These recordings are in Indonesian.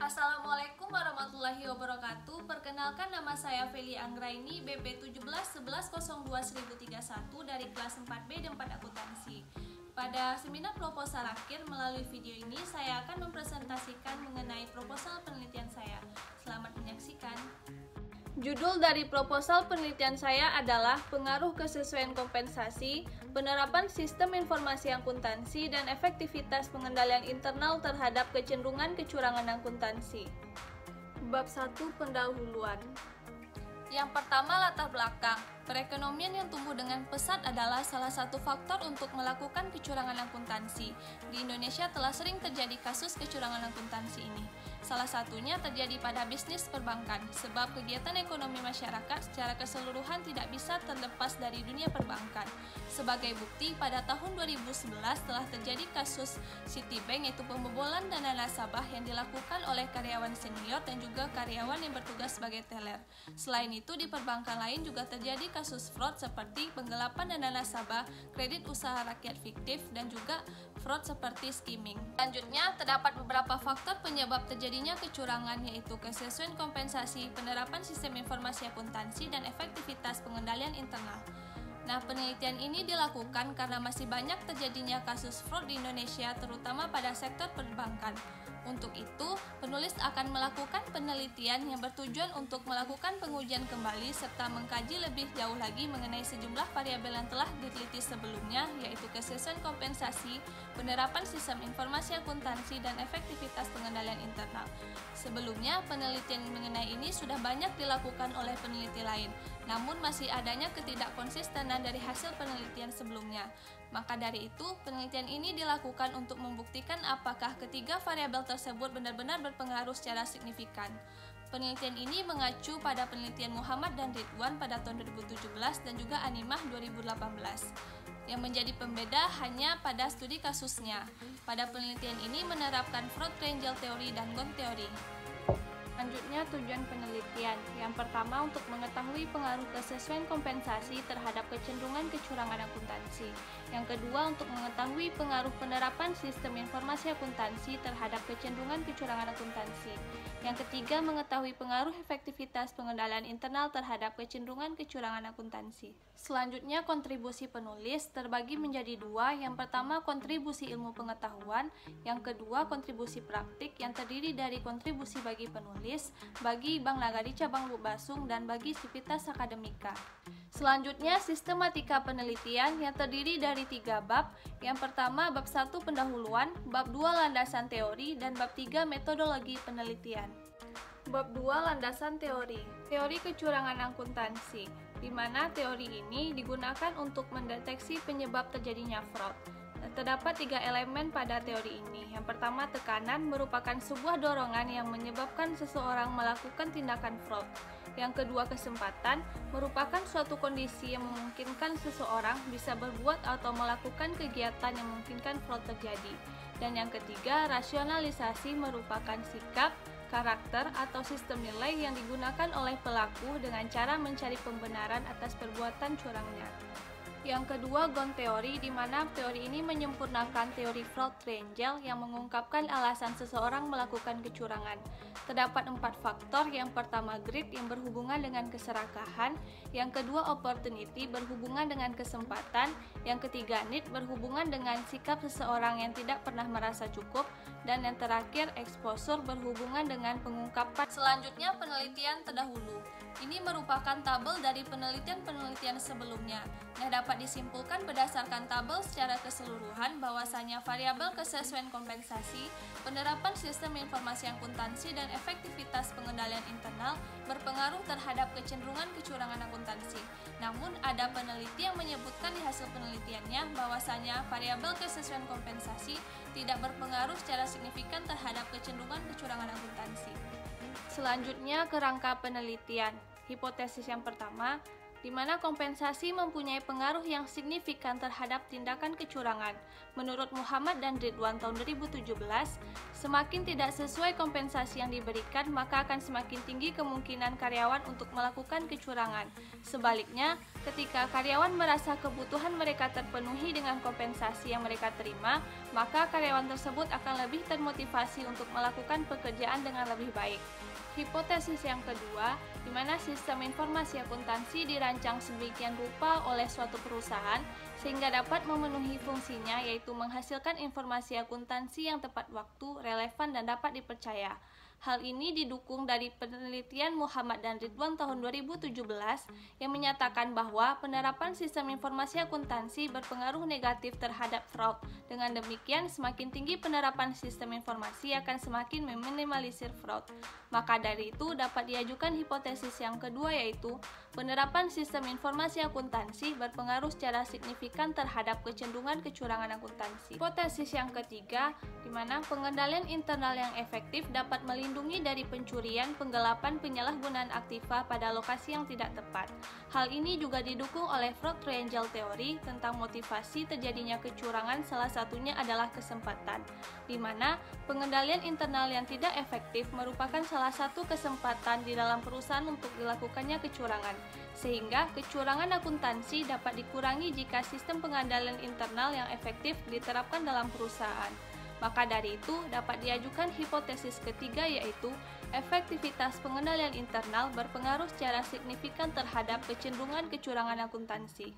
Assalamualaikum warahmatullahi wabarakatuh. Perkenalkan, nama saya Feli Anggraini, BP 1711021031 dari kelas 4B dan 4 akuntansi. Pada seminar proposal akhir melalui video ini saya akan mempresentasikan mengenai proposal penelitian saya. Selamat menyaksikan. Judul dari proposal penelitian saya adalah Pengaruh Kesesuaian Kompensasi, Penerapan Sistem Informasi Akuntansi, dan Efektivitas Pengendalian Internal terhadap Kecenderungan Kecurangan Akuntansi. Bab 1 Pendahuluan. Yang pertama, latar belakang. Perekonomian yang tumbuh dengan pesat adalah salah satu faktor untuk melakukan kecurangan akuntansi. Di Indonesia telah sering terjadi kasus kecurangan akuntansi ini. Salah satunya terjadi pada bisnis perbankan, sebab kegiatan ekonomi masyarakat secara keseluruhan tidak bisa terlepas dari dunia perbankan. Sebagai bukti, pada tahun 2011 telah terjadi kasus Citibank, yaitu pembobolan dana nasabah yang dilakukan oleh karyawan senior dan juga karyawan yang bertugas sebagai teller. Selain itu, di perbankan lain juga terjadi kasus fraud seperti penggelapan dana nasabah, kredit usaha rakyat fiktif, dan juga fraud seperti skimming. Selanjutnya, terdapat beberapa faktor penyebab terjadinya kecurangan, yaitu kesesuaian kompensasi, penerapan sistem informasi akuntansi, dan efektivitas pengendalian internal. Nah, penelitian ini dilakukan karena masih banyak terjadinya kasus fraud di Indonesia, terutama pada sektor perbankan. Untuk itu, penulis akan melakukan penelitian yang bertujuan untuk melakukan pengujian kembali serta mengkaji lebih jauh lagi mengenai sejumlah variabel yang telah diteliti sebelumnya, yaitu kesesuaian kompensasi, penerapan sistem informasi akuntansi, dan efektivitas pengendalian internal. Sebelumnya, penelitian mengenai ini sudah banyak dilakukan oleh peneliti lain, namun masih adanya ketidakkonsistenan dari hasil penelitian sebelumnya. Maka dari itu, penelitian ini dilakukan untuk membuktikan apakah ketiga variabel tersebut benar-benar berpengaruh secara signifikan. Penelitian ini mengacu pada penelitian Muhammad dan Ridwan pada tahun 2017 dan juga Animah 2018. Yang menjadi pembeda hanya pada studi kasusnya. Pada penelitian ini menerapkan fraud triangle teori dan Ghosn teori. Selanjutnya, tujuan penelitian. Yang pertama, untuk mengetahui pengaruh kesesuaian kompensasi terhadap kecenderungan kecurangan akuntansi. Yang kedua, untuk mengetahui pengaruh penerapan sistem informasi akuntansi terhadap kecenderungan kecurangan akuntansi. Yang ketiga, mengetahui pengaruh efektivitas pengendalian internal terhadap kecenderungan kecurangan akuntansi. Selanjutnya, kontribusi penulis terbagi menjadi dua. Yang pertama, kontribusi ilmu pengetahuan. Yang kedua, kontribusi praktik yang terdiri dari kontribusi bagi penulis, bagi Bank Nagari Cabang Lubasung, dan bagi Sivitas Akademika. Selanjutnya, sistematika penelitian yang terdiri dari 3 bab. Yang pertama, bab 1 pendahuluan, bab 2 landasan teori, dan bab 3 metodologi penelitian. Bab 2 landasan teori. Teori kecurangan akuntansi, di mana teori ini digunakan untuk mendeteksi penyebab terjadinya fraud. Terdapat 3 elemen pada teori ini. Yang pertama, tekanan merupakan sebuah dorongan yang menyebabkan seseorang melakukan tindakan fraud. Yang kedua, kesempatan merupakan suatu kondisi yang memungkinkan seseorang bisa berbuat atau melakukan kegiatan yang memungkinkan fraud terjadi. Dan yang ketiga, rasionalisasi merupakan sikap, karakter, atau sistem nilai yang digunakan oleh pelaku dengan cara mencari pembenaran atas perbuatan curangnya. Yang kedua, Ghosn teori, di mana teori ini menyempurnakan teori fraud triangle yang mengungkapkan alasan seseorang melakukan kecurangan. Terdapat 4 faktor. Yang pertama, greed yang berhubungan dengan keserakahan. Yang kedua, opportunity berhubungan dengan kesempatan. Yang ketiga, need berhubungan dengan sikap seseorang yang tidak pernah merasa cukup. Dan yang terakhir, exposure berhubungan dengan pengungkapan. Selanjutnya, penelitian terdahulu. Ini merupakan tabel dari penelitian-penelitian sebelumnya. Nah, dapat disimpulkan berdasarkan tabel secara keseluruhan bahwasanya variabel kesesuaian kompensasi, penerapan sistem informasi akuntansi, dan efektivitas pengendalian internal berpengaruh terhadap kecenderungan kecurangan akuntansi. Namun, ada peneliti yang menyebutkan di hasil penelitiannya bahwasanya variabel kesesuaian kompensasi tidak berpengaruh secara signifikan terhadap kecenderungan kecurangan akuntansi. Selanjutnya, kerangka penelitian. Hipotesis yang pertama, di mana kompensasi mempunyai pengaruh yang signifikan terhadap tindakan kecurangan. Menurut Muhammad dan Ridwan tahun 2017, semakin tidak sesuai kompensasi yang diberikan, maka akan semakin tinggi kemungkinan karyawan untuk melakukan kecurangan. Sebaliknya, ketika karyawan merasa kebutuhan mereka terpenuhi dengan kompensasi yang mereka terima, maka karyawan tersebut akan lebih termotivasi untuk melakukan pekerjaan dengan lebih baik. Hipotesis yang kedua, di mana sistem informasi akuntansi dirancang sedemikian rupa oleh suatu perusahaan sehingga dapat memenuhi fungsinya, yaitu menghasilkan informasi akuntansi yang tepat waktu, relevan, dan dapat dipercaya. Hal ini didukung dari penelitian Muhammad dan Ridwan tahun 2017 yang menyatakan bahwa penerapan sistem informasi akuntansi berpengaruh negatif terhadap fraud. Dengan demikian, semakin tinggi penerapan sistem informasi akan semakin meminimalisir fraud. Maka dari itu dapat diajukan hipotesis yang kedua, yaitu penerapan sistem informasi akuntansi berpengaruh secara signifikan terhadap kecenderungan kecurangan akuntansi. Hipotesis yang ketiga, di mana pengendalian internal yang efektif dapat melindungi dari pencurian, penggelapan, penyalahgunaan aktiva pada lokasi yang tidak tepat. Hal ini juga didukung oleh fraud triangle theory tentang motivasi terjadinya kecurangan, salah satunya adalah kesempatan, di mana pengendalian internal yang tidak efektif merupakan salah satu kesempatan di dalam perusahaan untuk dilakukannya kecurangan, sehingga kecurangan akuntansi dapat dikurangi jika sistem pengendalian internal yang efektif diterapkan dalam perusahaan. Maka dari itu, dapat diajukan hipotesis ketiga, yaitu efektivitas pengendalian internal berpengaruh secara signifikan terhadap kecenderungan kecurangan akuntansi.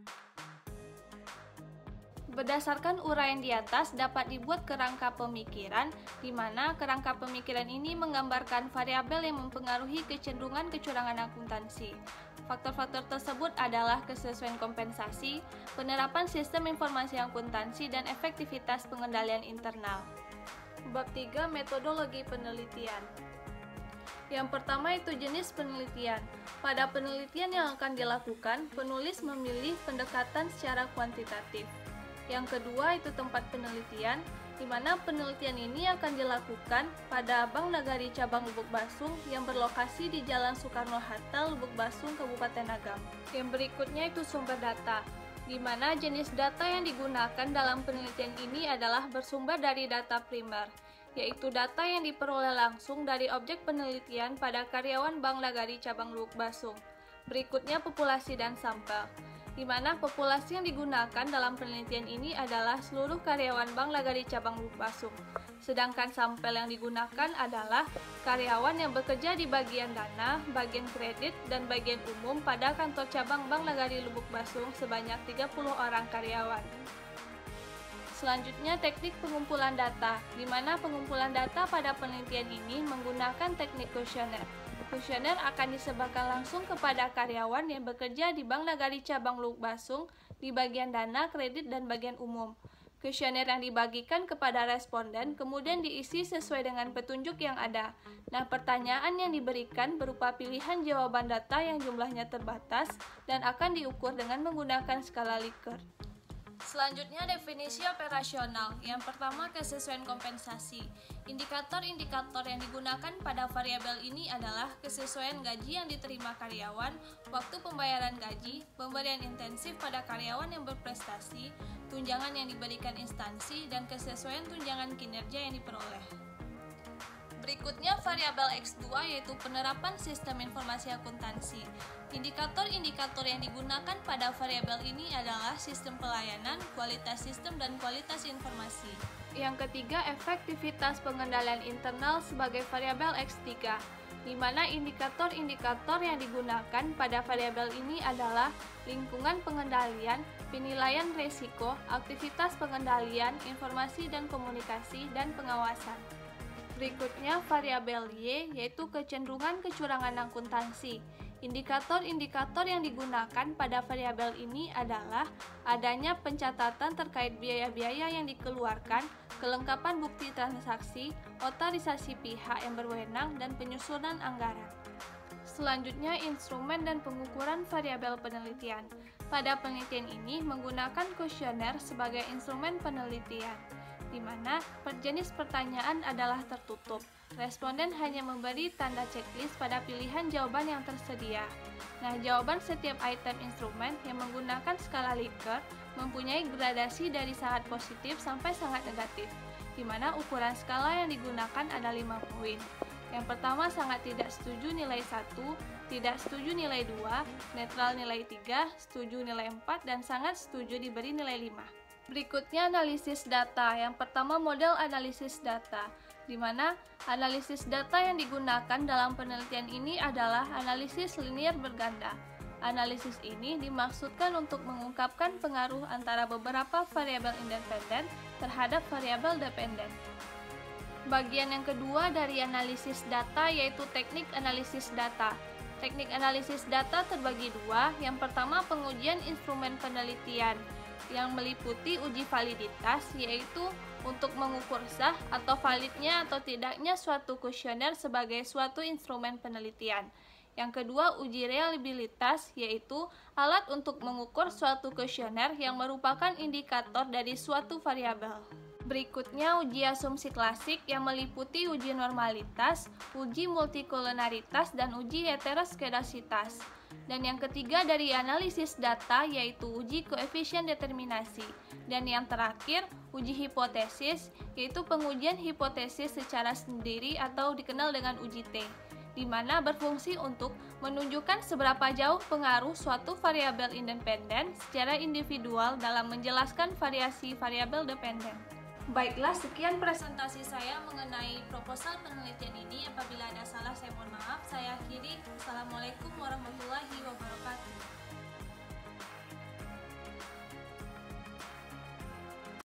Berdasarkan uraian di atas, dapat dibuat kerangka pemikiran, di mana kerangka pemikiran ini menggambarkan variabel yang mempengaruhi kecenderungan kecurangan akuntansi. Faktor-faktor tersebut adalah kesesuaian kompensasi, penerapan sistem informasi akuntansi, dan efektivitas pengendalian internal. Bab 3. Metodologi penelitian. Yang pertama itu jenis penelitian. Pada penelitian yang akan dilakukan, penulis memilih pendekatan secara kuantitatif. Yang kedua itu tempat penelitian, di mana penelitian ini akan dilakukan pada Bank Nagari Cabang Lubuk Basung yang berlokasi di Jalan Soekarno-Hatta, Lubuk Basung, Kabupaten Agam. Yang berikutnya itu sumber data, di mana jenis data yang digunakan dalam penelitian ini adalah bersumber dari data primer, yaitu data yang diperoleh langsung dari objek penelitian pada karyawan Bank Nagari Cabang Lubuk Basung. Berikutnya populasi dan sampel, di mana populasi yang digunakan dalam penelitian ini adalah seluruh karyawan Bank Nagari Cabang Lubuk Basung. Sedangkan sampel yang digunakan adalah karyawan yang bekerja di bagian dana, bagian kredit, dan bagian umum pada kantor cabang Bank Nagari Lubuk Basung sebanyak 30 orang karyawan. Selanjutnya teknik pengumpulan data, di mana pengumpulan data pada penelitian ini menggunakan teknik kuesioner. Kuesioner akan disebarkan langsung kepada karyawan yang bekerja di Bank Nagari Cabang Lubuk Basung di bagian dana, kredit, dan bagian umum. Kuesioner yang dibagikan kepada responden kemudian diisi sesuai dengan petunjuk yang ada. Nah, pertanyaan yang diberikan berupa pilihan jawaban data yang jumlahnya terbatas dan akan diukur dengan menggunakan skala Likert. Selanjutnya definisi operasional. Yang pertama kesesuaian kompensasi. Indikator-indikator yang digunakan pada variabel ini adalah kesesuaian gaji yang diterima karyawan, waktu pembayaran gaji, pemberian intensif pada karyawan yang berprestasi, tunjangan yang diberikan instansi, dan kesesuaian tunjangan kinerja yang diperoleh. Berikutnya variabel X2 yaitu penerapan sistem informasi akuntansi. Indikator-indikator yang digunakan pada variabel ini adalah sistem pelayanan, kualitas sistem, dan kualitas informasi. Yang ketiga, efektivitas pengendalian internal sebagai variabel X3, di mana indikator-indikator yang digunakan pada variabel ini adalah lingkungan pengendalian, penilaian risiko, aktivitas pengendalian, informasi dan komunikasi, dan pengawasan. Berikutnya variabel Y yaitu kecenderungan kecurangan akuntansi. Indikator-indikator yang digunakan pada variabel ini adalah adanya pencatatan terkait biaya-biaya yang dikeluarkan, kelengkapan bukti transaksi, otorisasi pihak yang berwenang, dan penyusunan anggaran. Selanjutnya instrumen dan pengukuran variabel penelitian. Pada penelitian ini menggunakan kuesioner sebagai instrumen penelitian, di mana jenis pertanyaan adalah tertutup. Responden hanya memberi tanda checklist pada pilihan jawaban yang tersedia. Nah, jawaban setiap item instrumen yang menggunakan skala Likert mempunyai gradasi dari sangat positif sampai sangat negatif, di mana ukuran skala yang digunakan ada 5 poin. Yang pertama, sangat tidak setuju nilai 1, tidak setuju nilai 2, netral nilai 3, setuju nilai 4, dan sangat setuju diberi nilai 5. Berikutnya analisis data. Yang pertama model analisis data, di mana analisis data yang digunakan dalam penelitian ini adalah analisis linier berganda. Analisis ini dimaksudkan untuk mengungkapkan pengaruh antara beberapa variabel independen terhadap variabel dependen. Bagian yang kedua dari analisis data yaitu teknik analisis data. Teknik analisis data terbagi dua. Yang pertama, pengujian instrumen penelitian yang meliputi uji validitas, yaitu untuk mengukur sah atau validnya atau tidaknya suatu kuesioner sebagai suatu instrumen penelitian. Yang kedua, uji reliabilitas, yaitu alat untuk mengukur suatu kuesioner yang merupakan indikator dari suatu variabel. Berikutnya, uji asumsi klasik yang meliputi uji normalitas, uji multikolonaritas, dan uji heteroskedasitas. Dan yang ketiga dari analisis data yaitu uji koefisien determinasi. Dan yang terakhir, uji hipotesis, yaitu pengujian hipotesis secara sendiri atau dikenal dengan uji T, di mana berfungsi untuk menunjukkan seberapa jauh pengaruh suatu variabel independen secara individual dalam menjelaskan variasi variabel dependen. Baiklah, sekian presentasi saya mengenai proposal penelitian ini. Apabila ada salah, saya mohon maaf. Saya akhiri. Assalamualaikum warahmatullahi wabarakatuh.